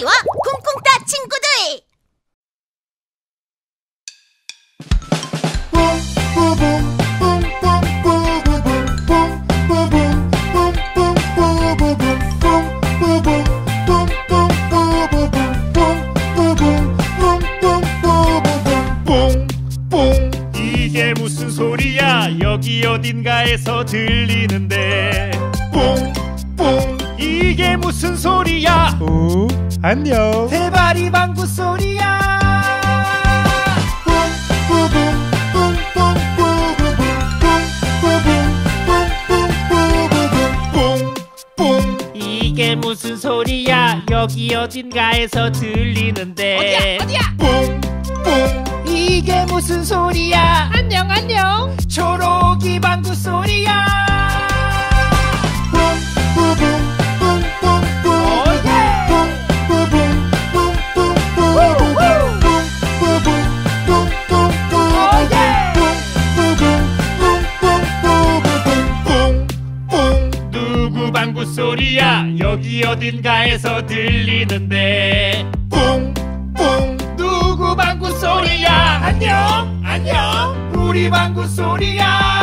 소리와 쿵쿵따 친구들. 이게 무슨 소리야? 여기 어딘가에서 들리는데. 뽕뽕 이게 무슨 소리야? 오, 안녕. 대바리 방구 소리야. 뽕뽕 이게 무슨 소리야? 여기 어딘가에서 들리는데. 어디야? 뽕뽕 이게 무슨 소리야? 안녕. 초록이 방구 소리야. 누구 방구 소리야? 여기 어딘가에서 들리는데. 뽕뽕 누구 방구 소리야? 안녕 우리 방구 소리야.